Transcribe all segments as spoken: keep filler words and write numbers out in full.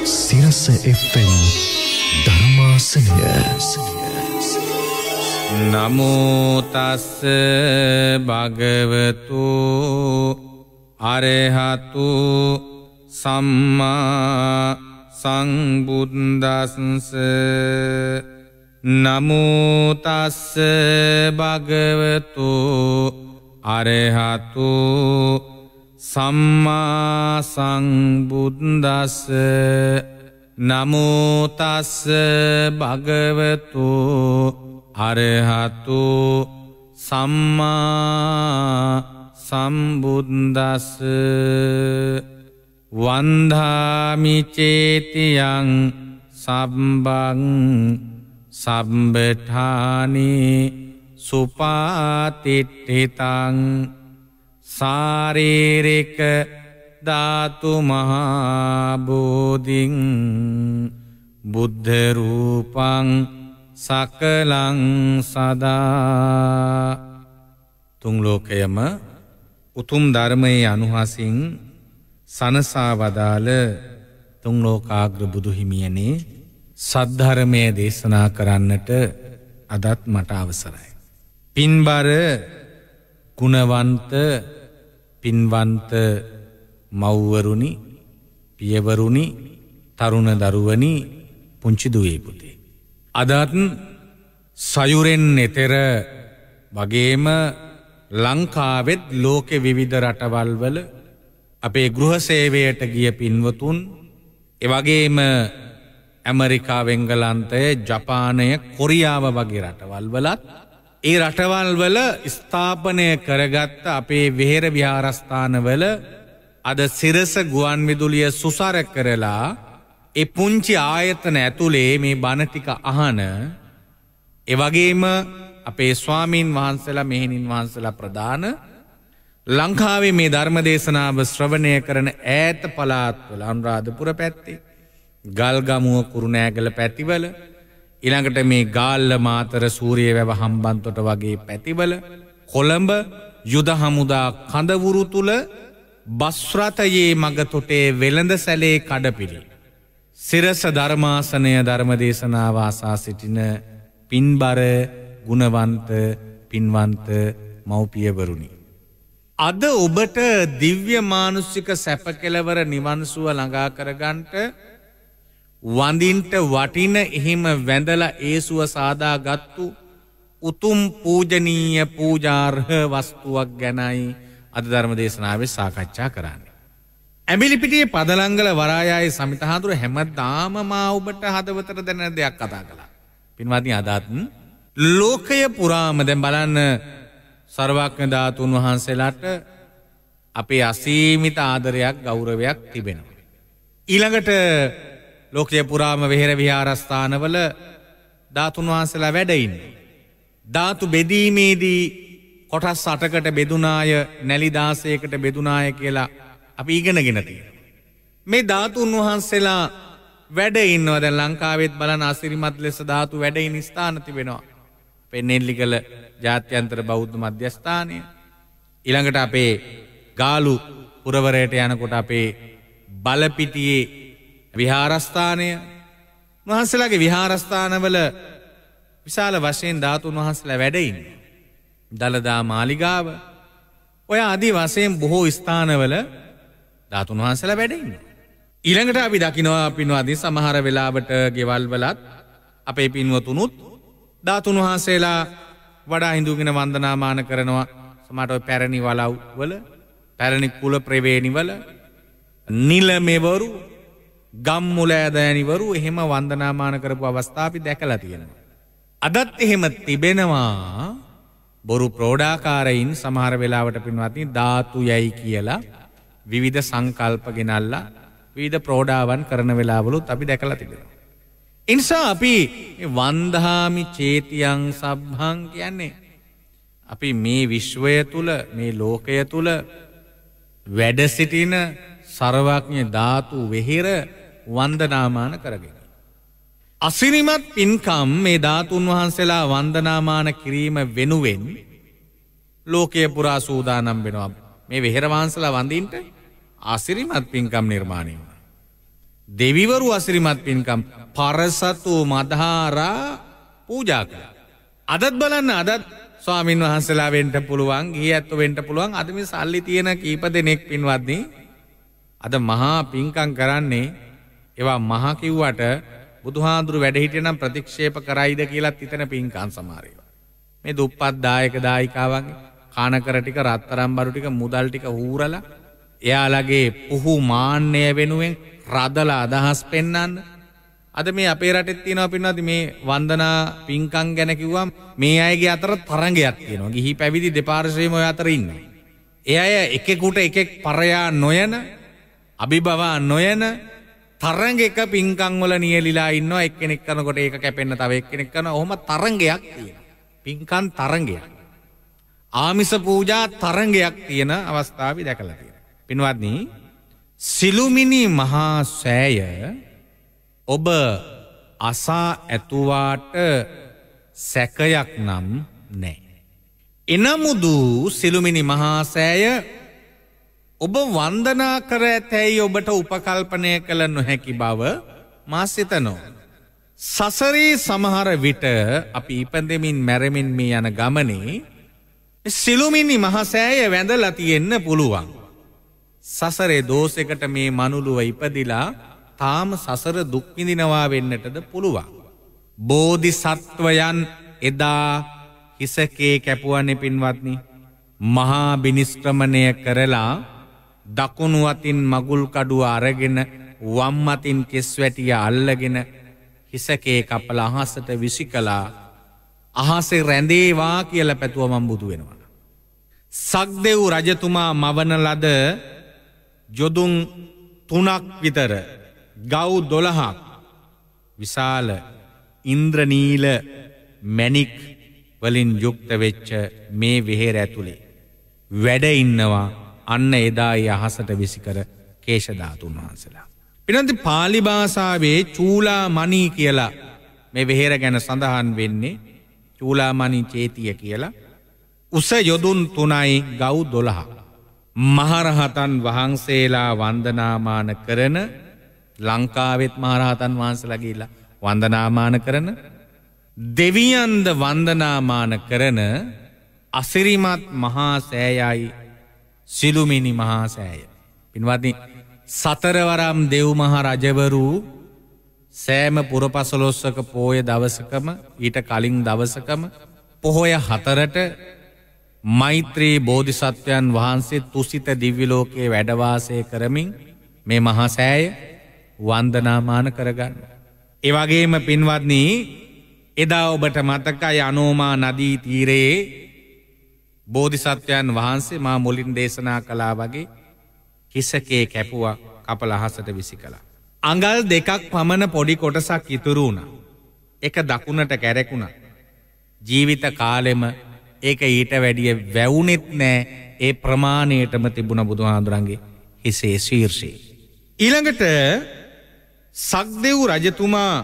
සිරස F M ධර්මාසනය. නමෝ තස්ස භගවතු අරහතු සම්මා සංබුද්දස්ස. නමෝ තස්ස භගවතු අරහතු සම්මා සංබුද්දස්ස. නමෝ තස්ස භගවතු අරහතු සම්මා සම්බුද්දස්ස. වන්දාමි චේතියං සම්බං සම්බඨානි සුපාතිට්ඨිතං සාරීරික ධාතු මහා බෝධින් බුද්ධ රූපං සකලං සදා. තුන් ලෝකයම උතුම් ධර්මයේ අනුහසින් සනසා වදාළ තුන් ලෝකාග්‍ර බුදු හිමියනේ සද්ධර්මයේ දේශනා කරන්නට අදත් මට අවසරයි. පින්බර ගුණවන්ත පින්වන්ත මව්වරුනි, පියවරුනි, තරුණ දරුවනි, පුංචි දුවේ පුතේ. අදත් සයුරෙන් එතෙර වගේම ලංකාවෙත් ලෝකෙ විවිධ රටවල් වල අපේ ගෘහ සේවයට ගිය පින්වතුන්, එවැගේම ඇමරිකාව, එංගලන්තය, ජපානය, කොරියාව වගේ රටවල් වලත් ඒ රටවල් වල ස්ථාපනය කරගත්ත අපේ විහෙර විහාරස්ථානවල අද සිරස ගුවන් විදුලිය සුසර කරලා ඒ පුංචි ආයතන ඇතුලේ මේ බණ ටික අහන, එවැගේම අපේ ස්වාමීන් වහන්සේලා, මෙහෙණින් වහන්සේලා ප්‍රදාන ලංකාවේ මේ ධර්ම දේශනාව ශ්‍රවණය කරන ඈත පළාත්වල, අනුරාධපුර පැත්තේ, ගල්ගමුව, කුරුණෑගල පැතිවල, ඊළඟට මේ ගාල්ල, මාතර, සූරියවැව, හම්බන්තොට වගේ පැතිවල, කොළඹ යුද හමුදා කඳවුරු තුල බස් රථයේ මග තොටේ වෙළඳ සැලේ කඩපිලි සිරස ධර්මාසනය ධර්ම දේශනාව ආසා සිටින පින්බර ගුණවන්ත පින්වන්ත මව්පියවරුනි, අද ඔබට දිව්‍ය මානුෂික සැප කෙලවර නිවන් සුව ළඟා කරගන්නට වඳින්ට වටින එහෙම වැඳලා ඒ සුව සාදාගත්තු උතුම් පූජනීය පූජාර්හ වස්තුවක් ගැනයි අද ධර්ම දේශනාවේ සාකච්ඡා කරන්නේ. ඇඹිලිපිටියේ පදලංගල වරායායේ සමිතහාඳුර හැමදාම මා ඔබට හදවතට දැනෙන දෙයක් කතා කළා. පින්වත්නි, අදත් ලෝකය පුරාම දැන් බලන්න සර්වඥ ධාතුන් වහන්සේලාට අපේ අසීමිත ආදරයක්, ගෞරවයක් තිබෙනවා. ඊළඟට ලෝකය පුරාම විහෙර විහාරස්ථානවල ධාතුන් වහන්සේලා වැඩ ඉන්නේ. ධාතු බෙදීමේදී කොටස් අටකට බෙදුනාය, නැලි දාසයකට බෙදුනාය කියලා අපි ඉගෙනගෙන තියෙනවා. මේ ධාතුන් වහන්සේලා වැඩ ඉන්නවා. දැන් ලංකාවෙත් බලන අසිරිමත් ලෙස ධාතු වැඩ ඉන ස්ථාන තිබෙනවා. පෙන්නේලිකල ජාත්‍යන්තර බෞද්ධ මධ්‍යස්ථානය, ඊළඟට අපේ ගාලු පුරවරයට යනකොට අපේ බලපිටියේ විහාරස්ථානය, වහන්සේලාගේ විහාරස්ථානවල විශාල වශයෙන් ධාතුන් වහන්සේලා වැඩ ඉන්නේ. දලදා මාලිගාව, ඔය ආදී වශයෙන් බොහෝ ස්ථානවල ධාතුන් වහන්සේලා වැඩ ඉන්නේ. ඊළඟට අපි දකිනවා පින්වත්නි, සමහර වෙලාවට ගෙවල් වලත් අපේ පින්වතුනුත් ධාතුන් වහන්සේලා වඩා හිඳුගෙන වන්දනාමාන කරනවා. සමහරට ඔය පැරණි වලව් වල, පැරණි කුල ප්‍රවේණි වල නිලමෙවරු, ගම්මුල ඇදෑනිවරු එහෙම වන්දනාමාන කරපු අවස්ථා අපි දැකලා තියෙනවා. අදත් එහෙම තිබෙනවා. බොරු ප්‍රෝඩාකාරයින් සමහර වෙලාවට පින්වත්නි ධාතු යයි කියලා විවිධ සංකල්ප ගෙනල්ලා විවිධ ප්‍රෝඩාවන් කරන වෙලාවලුත් අපි දැකලා තිබෙනවා. ඒ නිසා අපි වන්දාමි චේතියං සබ්බං කියන්නේ අපි මේ විශ්වය තුල, මේ ලෝකය තුල වැඩ සිටින සර්වඥ ධාතු වෙහෙර වන්දනාමාන කරගෙන අසිරිමත් පින්කම් මේ ධාතුන් වහන්සේලා වන්දනාමාන කිරීම වෙනුවෙන් ලෝකයේ පුරා සූදානම් වෙනවා. මේ වෙහෙර වහන්සේලා වඳින්න අසිරිමත් පින්කම් නිර්මාණය වුණා. දෙවිවරු අසිරිමත් පින්කම් පරසතු මදහාරා පූජා කළා. අදත් බලන්න අදත් ස්වාමින් වහන්සේලා වෙන්න පුළුවන්, ගිහි ඇත්තෝ වෙන්න පුළුවන්. අද මේ සල්ලි තියෙන කීප දෙනෙක් පින්වත්නි අද මහා පින්කම් කරන්නේ ඒවා මහා කිව්වට බුදුහාඳුරු වැඩ හිටියනම් ප්‍රතික්ෂේප කරයිද කියලාත් හිතන පින්කම් සමහර ඒවා. මේ දුප්පත් දායක දායිකාවන්ගේ කාණකර ටික රත්තරන් බරු ටික මුදල් ටික හූරලා එයාලගේ පුහු මාන්නය වෙනුවෙන් රදලා අදහස් පෙන්වන්න. අද මේ අපේ රටෙත් තියෙනවා පින්වත්නි මේ වන්දනා පින්කම් ගැන කිව්වම මේ අයගේ අතර තරංගයක් තියෙනවා. ගිහි පැවිදි දෙපාර්ශ්වයේම ඔය අතර ඉන්නවා. ඒ අය එකෙකුට එකෙක් පරයා නොයන, අභිභවා නොයන තරංගයක පින්කම් වල නියැලිලා ඉන්නවා. එක්කෙනෙක් කරනකොට ඒක කැපෙන්න තව එක්කෙනෙක් කරනවා. ඔහොම තරංගයක් තියෙනවා. පින්කම් තරංගයක්. ආමිස පූජා තරංගයක් තියෙන අවස්ථාවි දැකලා තියෙනවා. පින්වත්නි සිළුමිණි මහා සෑය ඔබ අසා ඇතුවාට සැකයක් නම් නෑ. එනමුදු සිළුමිණි මහා සෑය ඔබ වන්දනා කර ඇතැයි ඔබට උපකල්පනය කළ නොහැකි බව මා සිතනවා. සසරේ සමහර විට අපි ඉපදෙමින් මැරෙමින් මේ යන ගමනේ සිළුමිණි මහා සෑය වැඳලා තියෙන්න පුළුවන්. සසරේ දෝෂයකට මේ මනුලුව ඉපදිලා තාම සසර දුක් විඳිනවා වෙන්නටද පුළුවන්. බෝධිසත්වයන් එදා හිසකේ කැපුවනේ පින්වත්නි. මහා බිනිස්ක්‍රමණය කරලා දකුණු අතින් මගුල් කඩුව අරගෙන වම් අතින් කෙස් වැටිය අල්ලගෙන හිසකේ කපලා අහසට විසි කළා. අහසේ රැඳේවා කියලා පැතුව මම බුදු වෙනවා. සක්දෙව් රජතුමා මවන ලද යොදුන් තුනක් විතර ගව් දොළහක් විශාල ඉන්ද්‍රනීල මැණික් වලින් යුක්ත වෙච්ච මේ වෙහෙර ඇතුලේ වැඩ ඉන්නවා. අන්න එදා ඒ අහසට විසිකර කේශධාතුන් වහන්සේලා. පිනන්ති පාලි භාෂාවේ චූලාමණි කියලා මේ වෙහෙර ගැන සඳහන් වෙන්නේ. චූලාමණි චේතිය කියලා. උස යොදුන් තුනයි ගව් දොළහක්. මහරහතන් වහන්සේලා වන්දනාමාන කරන ලංකාවෙත් මහරහතන් වහන්සේලා ගිහිල්ලා වන්දනාමාන කරන දෙවියන්ද වන්දනාමාන කරන අසිරිමත් මහා සෑයයි සිළුමිණි මහා සෑය. පින්වත්නි සතරවරම් දෙව් මහ රජවරු සෑම පුරපසළොස්වක පෝය දවසකම ඊට කලින් දවසකම පොහොය හතරට මෛත්‍රී බෝධිසත්වයන් වහන්සේ තුසිත දිව්‍ය ලෝකයේ වැඩ වාසය කරමින් මේ මහා සෑය වන්දනාමාන කරගන්න. ඒ වගේම පින්වත්නි එදා ඔබට මතකයි අනෝමා නදී තීරයේ බෝධිසත්වයන් වහන්සේ මා මුලින් දේශනා කළා වගේ හිසකේ කැපුවා, කපලා අහසට විසි කළා. අඟල් දෙකක් පමණ පොඩි කොටසක් ඉතුරු වුණා. එක දකුණට කැරකුණා. ජීවිත කාලෙම ඒක ඊට වැඩිය වැවුනෙත් නෑ. ඒ ප්‍රමාණයටම තිබුණ බුදුහාඳුරන්ගේ හිසේ ශීර්ෂයේ. ඊළඟට සක්දෙව් රජතුමා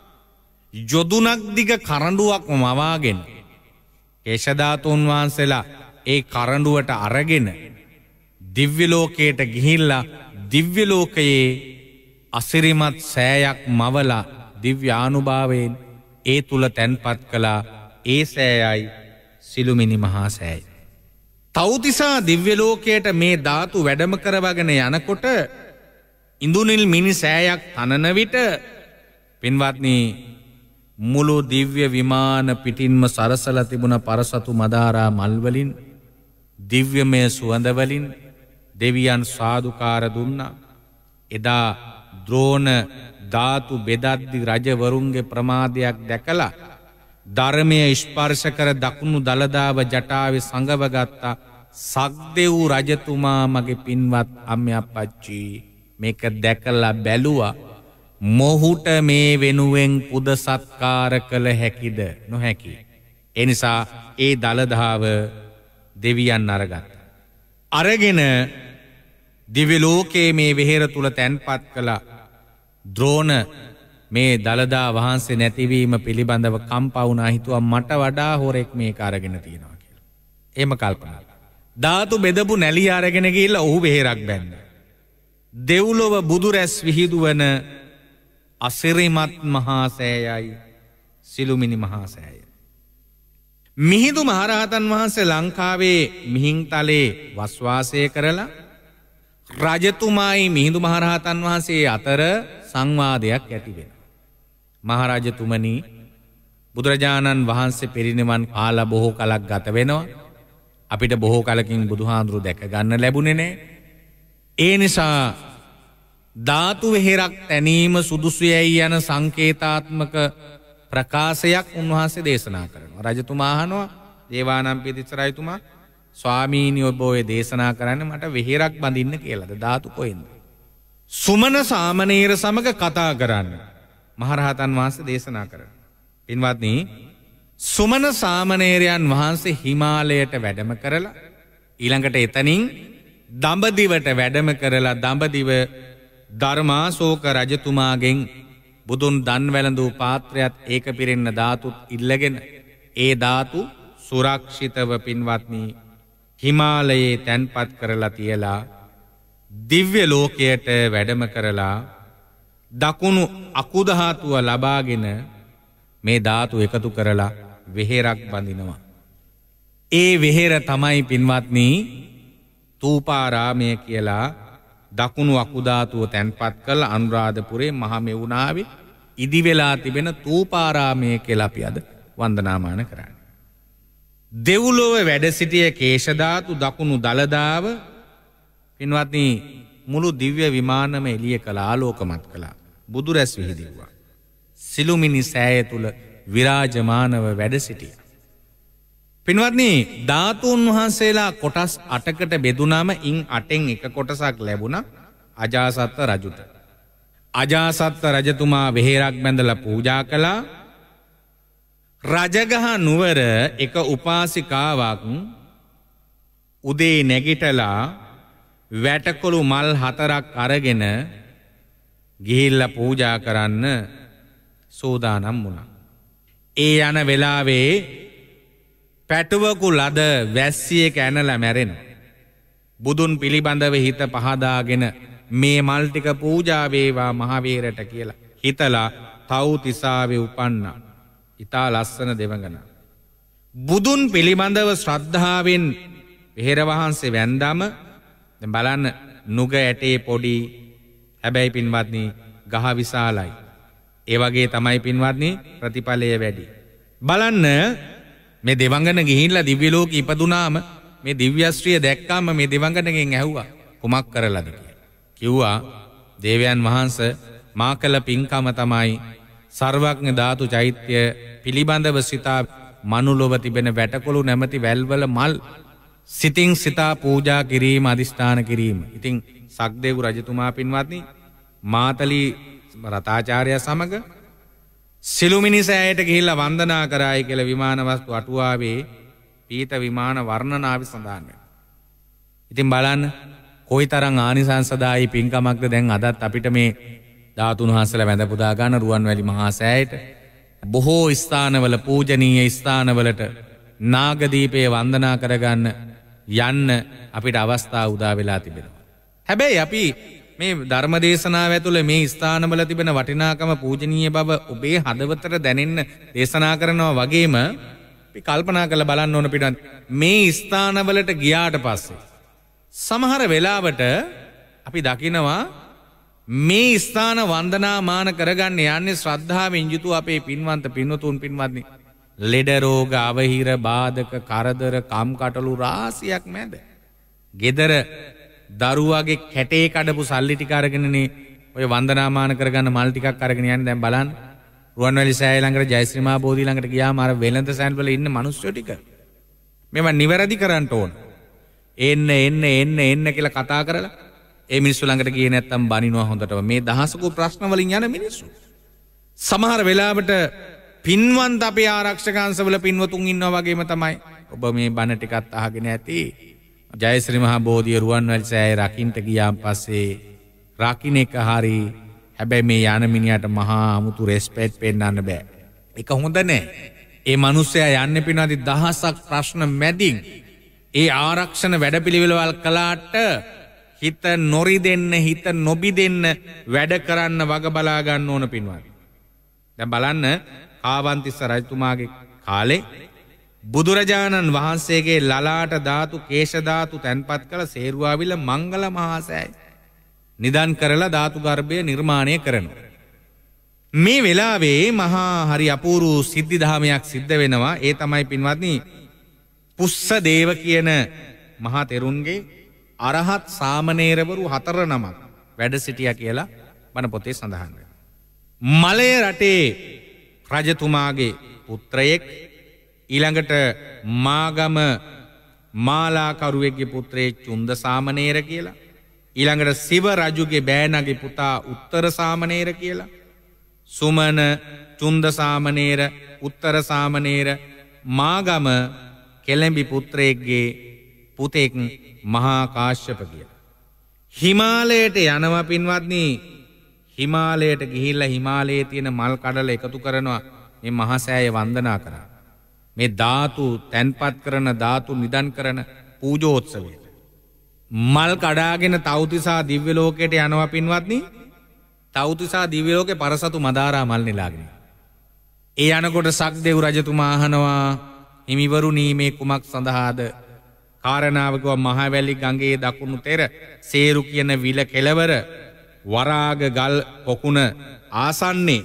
යොදුනක් දිග කරඬුවක් මවාගෙන කේශධාතුන් වහන්සේලා ඒ කරඬුවට අරගෙන දිව්‍ය ලෝකයට ගිහිල්ලා දිව්‍ය ලෝකයේ අසිරිමත් සෑයක් මවලා දිව්‍යානුභාවයෙන් ඒ තුල තැන්පත් කළා. ඒ සෑයයි සිළුමිණි මහා සෑය. තව්තිසා දිව්‍ය ලෝකයට මේ ධාතු වැඩම කරවගෙන යනකොට ඉඳුනිල් මිනි සෑයක් තනන විට පින්වත්නි මුළු දිව්‍ය විමාන පිටින්ම සරසලා තිබුණ පරසතු මදාරා මල් වලින් දිව්‍යමය සුවඳ වලින් දෙවියන් සාදුකාර දුන්නා. එදා ද්‍රෝණ ධාතු බෙදද්දි රජවරුන්ගේ ප්‍රමාදයක් දැකලා ධර්මයේ ස්පර්ශ කර දකුණු දලදාව ජටාවේ සංගව ගත්තා. සක්දෙව් රජතුමා මගේ පින්වත් අම්මේ අප්පච්චි මේක දැකලා බැලුවා. මොහුට මේ වෙනුවෙන් පුද සත්කාර කළ හැකිද නොහැකි. ඒ නිසා ඒ දලදාව දෙවියන් අරගත්තා. අරගෙන දිව්‍ය ලෝකයේ මේ වෙහෙර තුල තැන්පත් කළා. ද්‍රෝණ මේ දලදා වහන්සේ නැතිවීම පිළිබඳව කම්පා වුණා. හිතුවා මට වඩා හොරෙක් මේක අරගෙන තියනවා කියලා. එහෙම කල්පනා. ධාතු බෙදපු නැලිය අරගෙන ගිහිල්ලා ඔහු වෙහෙරක් බැන්නා. දෙව්ලොව බුදු රැස් විහිදුවන අසිරිමත් මහා සෑයයි සිළුමිණි මහා සෑය. මිහිඳු මහරහතන් වහන්සේ ලංකාවේ මිහින්තලේ වස්වාසය කරලා රජතුමායි මිහිඳු මහරහතන් වහන්සේ අතර සංවාදයක් ඇති වෙනවා. මහරජතුමනි, බුදුරජාණන් වහන්සේ පිරිනිවන් පාලා බොහෝ කලක් ගත වෙනවා. අපිට බොහෝ කලකින් බුදුහාඳුරු දැක ගන්න ලැබුණේ නැහැ. ඒ නිසා ධාතු වෙහෙරක් තැනීම සුදුසුයයි යන සංකේතාත්මක ප්‍රකාශයක් උන්වහන්සේ දේශනා කරනවා. රජතුමා අහනවා දේවානම්පියතිස්ස රජතුමා, ස්වාමීනි ඔබ ඔය දේශනා කරන්නේ මට වෙහෙරක් බඳින්න කියලාද? ධාතු කොහෙන්ද? සුමන සාමණේර සමග කතා කරන්න මහරහතන් වහන්සේ දේශනා කරනවා. පින්වත්නි, සුමන සාමණේරයන් වහන්සේ හිමාලයට වැඩම කරලා ඊළඟට එතනින් දඹදිවට වැඩම කරලා දඹදිව ධර්මාශෝක රජතුමාගෙන් බුදුන් දන් වැළඳූ පාත්‍රයත් ඒක පිරෙන්න ධාතුත් ඉල්ලගෙන ඒ ධාතු සුරක්ෂිතව පින්වත්නි හිමාලයේ තැන්පත් කරලා තියලා දිව්‍ය ලෝකයට වැඩම කරලා දකුණු අකුධාතුව ලබාගෙන මේ ධාතු එකතු කරලා වෙහෙරක් බඳිනවා. ඒ වෙහෙර තමයි පින්වත්නි තූපාරාමය කියලා දකුණු අකුධාතුව තැන්පත් කළ අනුරාධපුරේ මහමෙවුනාවේ ඉදි වෙලා තිබෙන තූපාරාමය කියලා අපි අද වන්දනාමාන කරන්නේ. දෙව්ලොව වැඩ සිටිය කේශධාතු දකුණු දළදාව පින්වත්නි මුළු දිව්‍ය විමානම එළිය කළ ආලෝකමත් කළා. බුදු රැස් විහිදෙව්වා. සිළුමිණි සෑය තුල විරාජමානව වැඩ සිටියා. පින්වත්නි, ධාතුන් වහන්සේලා කොටස් අටකට බෙදුනම ඉන් අටෙන් එක කොටසක් ලැබුණා අජාසත් රජුට. අජාසත් රජතුමා වෙහෙරක් බැඳලා පූජා කළා. රජගහ නුවර එක උපාසිකාවක් උදේ නැගිටලා වැටකොළු මල් හතරක් අරගෙන ගිහිල්ලා පූජා කරන්න සෝදානම් වුණා. ඒ යන වෙලාවේ පැටුවකු ලද වැස්සියෙක් ඇනලා මැරෙනවා. බුදුන් පිළිබඳව හිත පහදාගෙන මේ මල් ටික පූජා වේවා මහවීරට කියලා හිතලා තව්තිසාවේ උපන්නා. ඉතා ලස්සන දෙවඟන. බුදුන් පිළිබඳව ශ්‍රද්ධාවෙන් වෙහෙර වහන්සේ වැන්දම දැන් බලන්න නුග ඇටේ පොඩි, හැබැයි පින්වත්නි ගහ විශාලයි. ඒ වගේ තමයි පින්වත්නි ප්‍රතිඵලය වැඩි. බලන්න මේ දෙවඟන ගිහිල්ලා දිව්‍ය ලෝකෙ ඉපදුනාම මේ දිව්‍යශ්‍රිය දැක්කාම මේ දෙවඟනගෙන් ඇහුවා කුමක් කරලාද කියලා. කිව්වා දේවයන් වහන්සේ මා කළ පින්කම තමයි සර්වඥ ධාතු චෛත්‍ය පිළිබඳව සිතා මනුලොව තිබෙන වැටකොළු නැමැති වැල්වල මල් සිතින් සිතා පූජා කිරීම අදිස්ථාන කිරීම. ඉතින් සක්දේව් රජතුමා පින්වත්නි මාතලී රතාචාර්ය සමග සිළුමිණි සෑයට ගිහිල්ලා වන්දනා කරායි කියලා විමාන වස්තු අටුවාවේ පීත විමාන වර්ණනාවේ සඳහන් වෙනවා. ඉතින් බලන්න කොයිතරම් ආනිසංසදායි පින්කමක්ද දැන් අදත් අපිට මේ ධාතුන් වහන්සේලා වැඳ පුදා ගන්න රුවන්වැලි මහා සෑයට බොහෝ ස්ථානවල පූජනීය ස්ථානවලට නාගදීපේ වන්දනා කරගන්න යන්න අපිට අවස්ථාව උදා වෙලා තිබෙනවා. හැබැයි අපි මේ ධර්ම දේශනාව ඇතුළේ මේ ස්ථානවල තිබෙන වටිනාකම පූජනීය බව ඔබේ හදවතට දැනෙන්න දේශනා කරනවා වගේම අපි කල්පනා කරලා බලන්න ඕන පිටත් මේ ස්ථානවලට ගියාට පස්සේ සමහර වෙලාවට අපි දකිනවා මේ ස්ථාන වන්දනාමාන කරගන්න යන්නේ ශ්‍රද්ධාවෙන් යුතු අපේ පින්වන්ත පින්වතුන් පින්වත්නි ලෙඩ රෝග අවහිර බාධක කරදර කම්කටොළු රාශියක් මැද ගෙදර දරුවාගේ කැටේ කඩපු සල්ලි ටික අරගෙනනේ ඔය වන්දනාමාන කරගන්න මල් ටිකක් අරගෙන යන්නේ. දැන් බලන්න රුවන්වැලි සෑය ළඟට ජයශ්‍රී මහා බෝධිය ළඟට ගියාම අර වෙළඳ සෑන් වල ඉන්න මිනිස්සු ටික මේවා නිවැරදි කරන්න ඕන. එන්න එන්න එන්න එන්න කියලා කතා කරලා ඒ මිනිස්සු ළඟට ගියේ නැත්තම් බනිනවා හොඳටම. මේ දහසක ප්‍රශ්න වලින් යන මිනිස්සු. සමහර වෙලාවට පින්වන්ත අපේ ආරක්ෂකංශවල පින්වතුන් ඉන්නවා වගේම තමයි ඔබ මේ බණ ටිකත් අහගෙන ඇති. ජයශ්‍රී මහා බෝධිය රුවන්වැලි සෑය රකින්න ගියාන් පස්සේ රකින්න එක හරි. හැබැයි මේ යන මිනිහට මහා අමුතු රෙස්පෙක්ට් පෙන්නන්න බෑ. ඒක හොඳ නෑ. ඒ මිනිස්සයා යන්නේ පිනවදි දහසක් ප්‍රශ්න මැදින් ඒ ආරක්ෂණ වැඩපිළිවෙළවල් කළාට හිත නොරි දෙන්න හිත නොබි දෙන්න වැඩ කරන්න වග බලා ගන්න ඕන පින්වත්. දැන් බලන්න කාවන්තිස්ස රජතුමාගේ කාලේ බුදුරජාණන් වහන්සේගේ ලලාට ධාතු කේශ ධාතු තැන්පත් කළ සේරුවාවිල මංගල මහා සෑය නිදන් කරලා ධාතු ගර්භය නිර්මාණය කරනවා. මේ වෙලාවේ මහා හරි අපූර්ව සිද්ධි දහමයක් සිද්ධ වෙනවා. ඒ තමයි පින්වත්නි පුස්ස දේව කියන මහා තෙරුන්ගේ අරහත් සාමණේරවරු හතර නමක් වැඩ සිටියා කියලා බණ පොතේ සඳහන් වෙනවා. මලය රටේ රජතුමාගේ පුත්‍රයෙක් ඊළඟට මාගම මාලාකරුවෙක්ගේ පුත්‍රයෙක් චුන්ද සාමණේර කියලා ඊළඟට සිව රජුගේ බෑනගේ පුතා උත්තර සාමණේර කියලා සුමන චුන්ද සාමණේර උත්තර සාමණේර මාගම කෙළඹි පුත්‍රයෙක්ගේ පුතෙක් මහා කාශ්‍යප කියලා. හිමාලයට යනවා පින්වත්නි. හිමාලයට ගිහිල්ලා හිමාලයේ තියෙන මල් කඩල එකතු කරනවා මේ මහා සෑය වන්දනා කරා. මේ ධාතු තැන්පත් කරන ධාතු නිදන් කරන පූජෝත්සවයට. මල් කඩාගෙන තව්තිසා දිව්‍ය ලෝකයට යනවා පින්වත්නි. තව්තිසා දිව්‍ය ලෝකේ පරසතු මදාරා මල් නෙලාගෙන. ඒ යනකොට සක්දෙව් රජතුමා අහනවා හිමිවරුනි මේ කුමක් සඳහාද? කාරණාව කිව්වා මහවැලි ගඟේ දකුණු තෙර සේරු කියන විල කෙළවර වරාග ගල් පොකුණ ආසන්නේ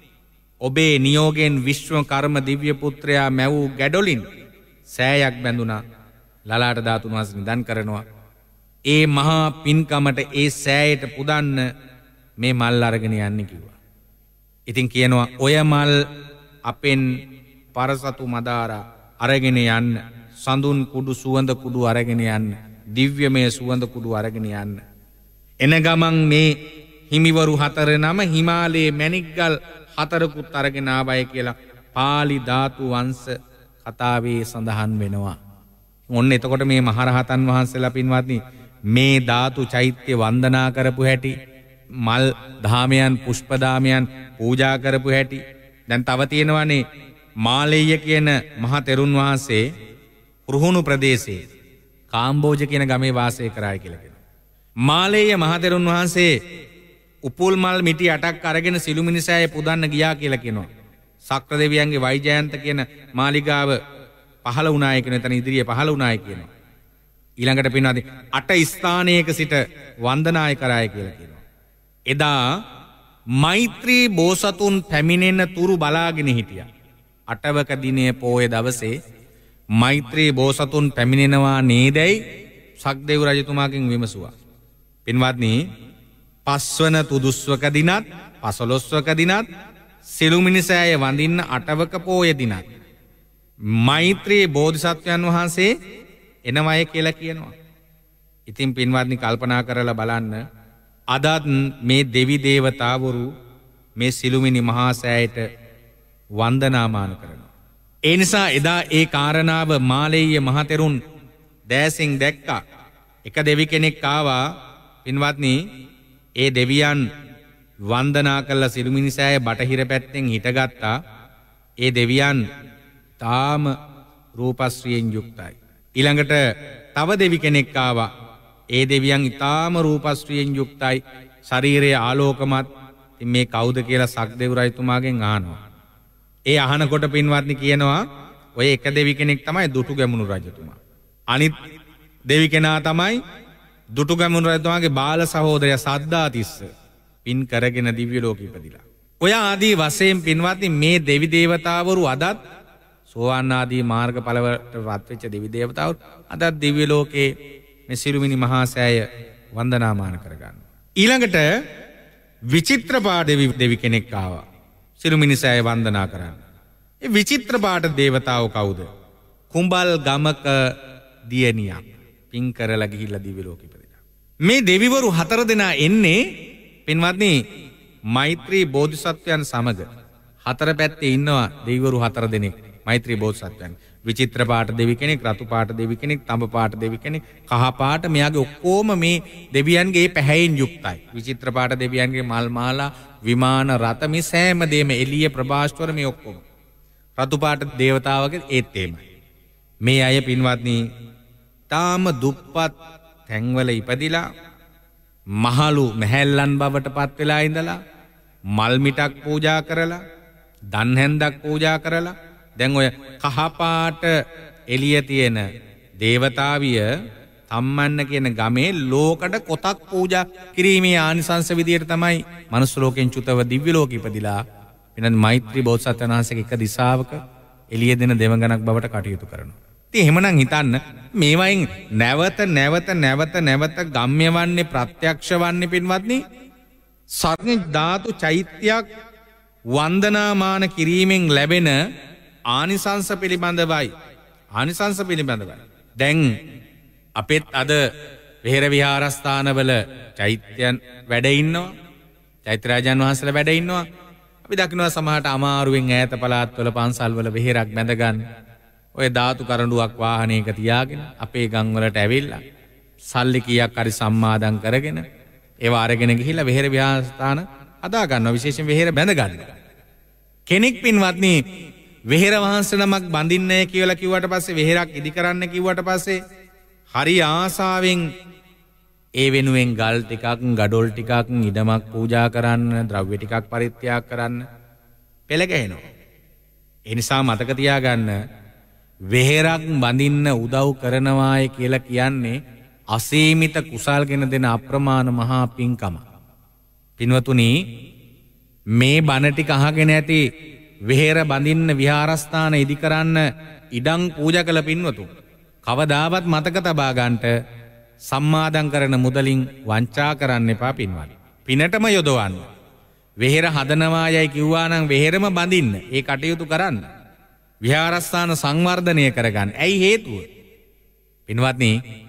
ඔබේ නියෝගයෙන් විශ්වකර්ම දිව්‍ය පුත්‍රයා මැවූ ගැඩොලින් සෑයක් බැඳුනා. ලලාට ධාතුන් වහන්සේ නිදන් කරනවා. ඒ මහා පින්කමට ඒ සෑයට පුදන්න මේ මල් අරගෙන යන්නේ කිව්වා. ඉතින් කියනවා ඔය මල් අපෙන් පරසතු මදාරා අරගෙන යන්න, සඳුන් කුඩු සුවඳ කුඩු අරගෙන යන්න, දිව්‍යමය සුවඳ කුඩු අරගෙන යන්න. එන ගමන් මේ හිමිවරු හතර නම හිමාලයේ මැණික්ගල් හතරකුත් අරගෙන ආවයි කියලා පාලි ධාතු වංශ කතාවේ සඳහන් වෙනවා. ඔන්න එතකොට මේ මහරහතන් වහන්සේලා පින්වත්නි මේ ධාතු චෛත්‍ය වන්දනා කරපු හැටි, මල් ධාමයන් පුෂ්ප ධාමයන් පූජා කරපු හැටි. දැන් තව තියෙනවානේ මාලෙය කියන මහ තෙරුන් වහන්සේ රුහුණු ප්‍රදේශයේ කාම්බෝජ කියන ගමේ වාසය කරායි කියලා කියනවා. මාලෙය මහ තෙරුන් වහන්සේ උපුල් මල් මිටි අටක් අරගෙන සිළුමිණිසෑය පුදන්න ගියා කියලා කියනවා. සක්‍ර දෙවියන්ගේ වෛජයන්ත කියන මාලිගාව පහළ වුණාය කියන එතන ඉදිරියේ පහළ වුණාය කියනවා. ඊළඟට පින්වත්නි අට ස්ථානයක සිට වන්දනාය කරාය කියලා කියනවා. එදා මෛත්‍රී බෝසතුන් පැමිණෙන තුරු බලාගෙන හිටියා. අටවක දිනේ පෝය දවසේ මෛත්‍රී බෝසතුන් පැමිණෙනවා නේදයි සක්දෙව් රජතුමාගෙන් විමසුවා. පින්වත්නි පස්වන තුදුස්වක දිනත් පසළොස්වක දිනත් සිළුමිණිසෑය වඳින්න අටවක පෝය දිනත් මෛත්‍රී බෝධිසත්වයන් වහන්සේ එනවය කියලා කියනවා. ඉතින් පින්වත්නි කල්පනා කරලා බලන්න අදත් මේ දෙවි දේවතාවරු මේ සිළුමිණි මහා සෑයට වන්දනාමාන කරනවා. ඒ නිසා එදා ඒ කාරණාව මාලෙය මහ තෙරුන් දෑසින් දැක්කා. එක දෙවි කෙනෙක් ආවා පින්වත්නි ඒ දෙවියන් වන්දනා කළ සිළුමිණිසෑය බටහිර පැත්තෙන් හිටගත්තා. ඒ දෙවියන් තාම රූපශ්‍රියෙන් යුක්තයි. ඊළඟට තව දෙවි කෙනෙක් ආවා. ඒ දෙවියන් ඊටාම රූපශ්‍රියෙන් යුක්තයි. ශරීරයේ ආලෝකමත්. ඉතින් මේ කවුද කියලා සක්දෙව් රජතුමාගෙන් අහනවා. ඒ අහනකොට පින්වත්නි කියනවා ඔය එක දෙවි කෙනෙක් තමයි දුටුගැමුණු රජතුමා. අනිත් දෙවි කෙනා තමයි දුටුගැමුණු රජතුමාගේ බාල සහෝදරයා සද්ධාතිස්ස. පින් කරගෙන දිව්‍ය ලෝකෙ ඉපදිලා. ඔය ආදී වශයෙන් පින්වත්නි මේ දෙවි දේවතාවරු අදත් සෝවාන් ආදී මාර්ගඵලවලට වත් වෙච්ච දෙවි දේවතාවරු අදත් දිව්‍ය ලෝකේ මේ සිළුමිණි මහා සෑය වන්දනාමාන කරගන්නවා. ඊළඟට විචිත්‍රපාට දෙවි දෙවි කෙනෙක් ආවා. සිළුමිණි සෑය වන්දනා කරන්න. ඒ විචිත්‍රපාට දේවතාවෝ කවුද? කුඹල් ගමක දියණියක්. පින් කරලා ගිහිල්ලා දිව්‍ය ලෝකෙ ඉපදිලා. මේ දෙවිවරු හතර දෙනා එන්නේ පින්වත්නි මෛත්‍රී බෝධිසත්වයන් සමග. හතර පැත්තේ ඉන්නවා දෙවිවරු හතර දෙනෙක්. මෛත්‍රී බෝධිසත්වයන්. විචිත්‍ර පාට දෙවි කෙනෙක්, රතු පාට දෙවි කෙනෙක්, තඹ පාට දෙවි කෙනෙක්, කහ පාට මෙයාගේ ඔක්කොම මේ දෙවියන්ගේ පැහැයෙන් යුක්තයි. විචිත්‍ර පාට දෙවියන්ගේ මල් මාලා, විමාන, රථ මේ සෑම දෙයක්ම එළිය ප්‍රභාස්වර මේ ඔක්කොම. රතු පාට දේවතාවගේ ඒත් එමය. මේ අය පින්වත්නි තාම දුප්පත් තැන්වල ඉපදිලා මහලු මැහැල්ලන් බවට පත් වෙලා ඉඳලා මල් මිටක් පූජා කරලා දන් හැන්දක් පූජා කරලා දැන් ඔය කහපාට එළිය තියෙන දේවතාවිය තම්මන්න කියන ගමේ ලෝකඩ කොතක් පූජා කිරීමේ ආනිසංස විදියට තමයි මනුස්ස ලෝකෙන් චුතව දිව්‍ය ලෝකෙ ඉපදිලා වෙනත් මෛත්‍රී බෝසත්ණන් වහන්සේගේ එක දිශාවක එළිය දෙන දෙවඟනක් බවට කටයුතු කරනවා. ඉතින් එහෙමනම් හිතන්න මේවයින් නැවත නැවත නැවත නැවත ගම්ම්‍ය වන්නේ ප්‍රත්‍යක්ෂ වන්නේ පින්වත්නි සරණ ධාතු චෛත්‍යයක් වන්දනාමාන කිරීමෙන් ලැබෙන ආනිසංස පිළිබඳවයි. ආනිසංස පිළිබඳවයි. දැන් අපෙත් අද විහෙර විහාරස්ථානවල චෛත්‍යයන් වැඩ ඉන්නවා. චෛත්‍යරාජන් වහන්සේලා වැඩ ඉන්නවා. අපි දකිනවා සමහරට අමාරුවෙන් ඈත පළාත්වල පන්සල්වල විහෙරක් බැඳගන්න. ඔය ධාතු කරඬුවක් වාහනයක තියාගෙන අපේ ගම් වලට ඇවිල්ලා සල්ලි කීයක් හරි සම්මාදම් කරගෙන ඒව අරගෙන ගිහිල්ලා විහෙර විහාරස්ථාන හදා ගන්නවා. විශේෂයෙන් විහෙර බැඳ ගන්නවා. කෙනෙක් පින්වත්නි විහෙර වහන්සේ නමක් බඳින්නේ කියලා කිව්වට පස්සේ විහෙරක් ඉදි කරන්න කිව්වට පස්සේ හරි ආසාවෙන් ඒ වෙනුවෙන් ගල් ටිකක් ගඩොල් ටිකක් ඉඩමක් පූජා කරන්න ද්‍රව්‍ය ටිකක් පරිත්‍යාග කරන්න පෙළ ගැහෙනවා. ඒ නිසා මතක තියාගන්න වෙහෙරක් බඳින්න උදව් කරනවායි කියලා කියන්නේ අසීමිත කුසල්ගෙන දෙන අප්‍රමාණ මහා පින්කම. පින්වතුනි මේ බණ ටික අහගෙන ඇති වෙහෙර බඳින්න විහාරස්ථාන ඉදි කරන්න ඉඩම් පූජා කළ පින්වතුන් කවදාවත් මතක තබා ගන්නට සම්මාදම් කරන මුදලින් වංචා කරන්න එපා පින්වත්නි. පිනටම යොදවන්න. වෙහෙර හදනවා යයි කිව්වා නම් වෙහෙරම බඳින්න. ඒ කටයුතු කරන්න. විහාරස්ථාන සංවර්ධනය කරගන්න. ඇයි හේතුව? පින්වත්නි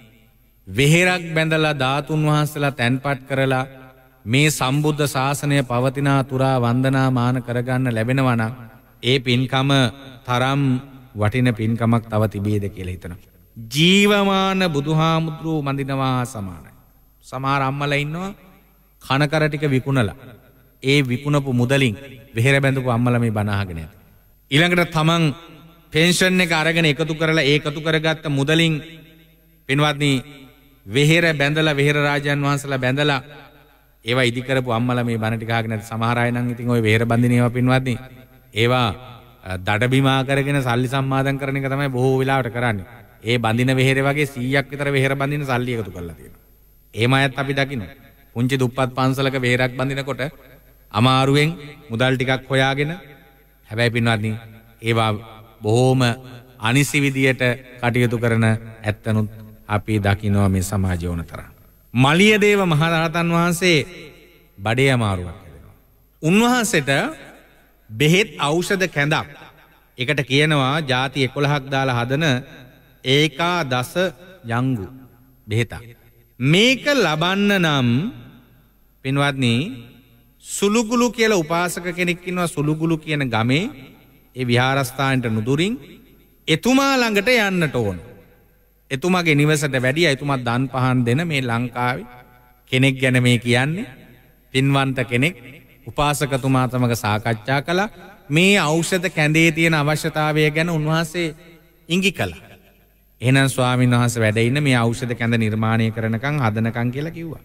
වෙහෙරක් බැඳලා ධාතුන් වහන්සේලා තැන්පත් කරලා මේ සම්බුද්ධ ශාසනය පවතිනා තුරා වන්දනා මාන කරගන්න ලැබෙනවා නම් ඒ පින්කම තරම් වටින පින්කමක් තව තිබේද කියලා හිතනවා. ජීවමාන බුදුහාමුදුරුවෝ මඳිනවා සමානයි. සමහර අම්මලා ඉන්නවා කනකර ටික විකුණලා ඒ විකුණපු මුදලින් වෙහෙර බැඳපු අම්මලා මේ බණ අහගෙන යනවා. ඊළඟට තමන් පෙන්ෂන් එක අරගෙන එකතු කරලා ඒ එකතු කරගත්ත මුදලින් පින්වත්නි වෙහෙර බැඳලා වෙහෙර රාජයන් වහන්සේලා බැඳලා ඒවා ඉදි කරපු අම්මලා මේ බණ ටික අහගෙන නැති සමහර අය නම් ඉතින් ওই වෙහෙර බඳින ඒවා පින්වත්නි ඒවා දඩබිමා කරගෙන සල්ලි සම්මාදම් කරන එක තමයි බොහෝ වෙලාවට කරන්නේ. ඒ බඳින වෙහෙර වගේ සීයක් විතර වෙහෙර බඳින සල්ලි එකතු කරලා තියෙනවා. එහෙම අයත් අපි දකිනවා. පුංචි දුප්පත් පන්සලක වෙහෙරක් බඳිනකොට අමාරුවෙන් මුදල් ටිකක් හොයාගෙන හැබැයි පින්වත්නි ඒවා බොහොම අනිසි විදියට කටයුතු කරන ඇත්තනුත් අපි දකිනවා මේ සමාජය උනතරම්. මලියදේව මහරහතන් වහන්සේ බඩේ අමාරුවක් හැදෙනවා. උන්වහන්සේට බෙහෙත් ඖෂධ කැඳක් එකට කියනවා ಜಾති එකොළහක් දාලා හදන ඒකා දස යංගු බෙහෙතක්. මේක ලබන්න නම් පින්වත්නි සුළුගුළු කියලා උපාසක කෙනෙක් ඉන්නවා. සුළුගුළු කියන ගමේ ඒ විහාරස්ථානට නුදුරින් එතුමා ළඟට යන්නට ඕන. එතුමාගේ නිවසට වැඩිය එතුමා දන් පහන් දෙන මේ ලංකාවේ කෙනෙක් ගැන මේ කියන්නේ. පින්වන්ත කෙනෙක් උපාසකතුමා සමග සාකච්ඡා කළා. මේ ඖෂධ කැඳේ තියෙන අවශ්‍යතාවය ගැන උන්වහන්සේ ඉඟි කළා. එහෙනම් ස්වාමීන් වහන්සේ වැඩ ඉන්න මේ ඖෂධ කැඳ නිර්මාණය කරනකම් හදනකම් කියලා කිව්වා.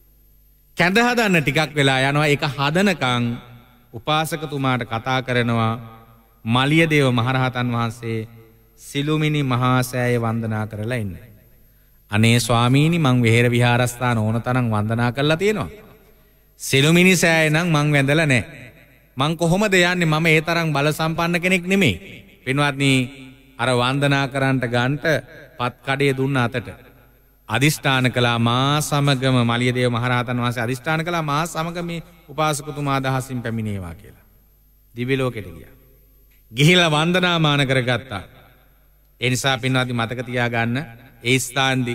කැඳ හදන්න ටිකක් වෙලා යනවා. ඒක හදනකම් උපාසකතුමාට කතා කරනවා මලියදේව මහරහතන් වහන්සේ සිළුමිණි මහා සෑය වන්දනා කරලා ඉන්න. අනේ ස්වාමීනි මං වෙහෙර විහාරස්ථාන ඕන තරම් වන්දනා කරලා තියෙනවා. සිළුමිණි සෑය නම් මං වැඳලා නැහැ. මං කොහොමද යන්නේ? මම ඒ තරම් බල සම්පන්න කෙනෙක් නෙමෙයි. පින්වත්නි අර වන්දනා කරන්නට ගන්නට පත් කඩේ දුන්න අතට අදිෂ්ඨාන කළා මා සමගම මලියදේව මහරහතන් වහන්සේ අදිෂ්ඨාන කළා මා සමග මේ උපාසකතුමා දහසින් පැමිණේවා කියලා. දිව්‍ය ලෝකෙට ගියා. ගිහිල්ලා වන්දනා මාන කරගත්තා. ඒ නිසා පින්වත්නි මතක තියාගන්න ඒ ස්ථානදී